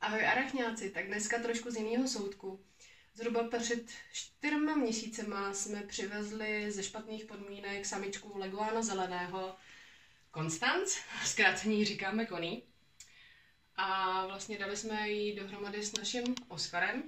Ahoj arachňáci, tak dneska trošku z jiného soudku. Zhruba před 4 měsícema jsme přivezli ze špatných podmínek samičku leguána zeleného Konstanc, zkráceně říkáme Connie. A vlastně dali jsme ji dohromady s naším Oskarem.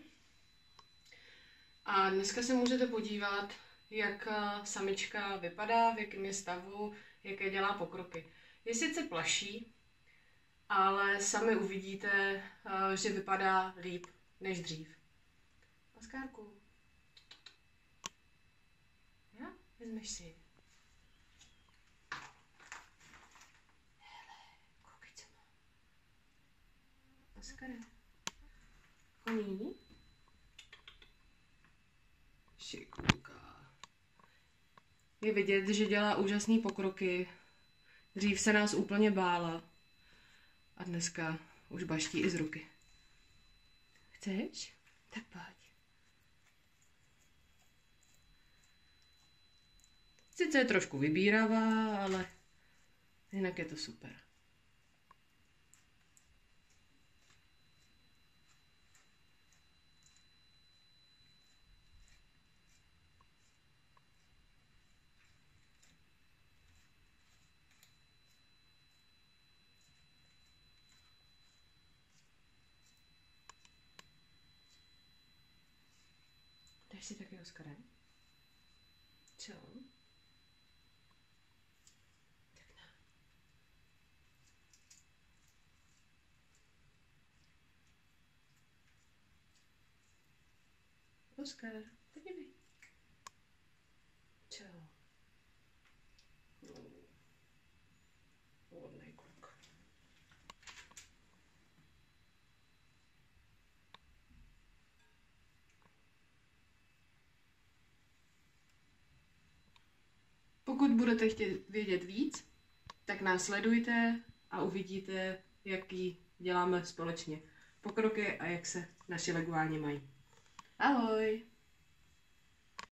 A dneska se můžete podívat, jak samička vypadá, v jakém je stavu, jaké dělá pokroky. Je sice plaší, ale sami uvidíte, že vypadá líp než dřív. Oskárku. Jo? Vezmeš si. Hele, koukej, co má. Oskare. Koní? Šikulka. Je vidět, že dělá úžasný pokroky. Dřív se nás úplně bála. A dneska už baští i z ruky. Chceš? Tak pojď. Sice je trošku vybíravá, ale jinak je to super. Dáš si taky Oskare? Co? Tak na. Oskar, podívej. Co? Hodnej kluk. Pokud budete chtět vědět víc, tak nás sledujte a uvidíte, jaký děláme společně pokroky a jak se naši leguáni mají. Ahoj!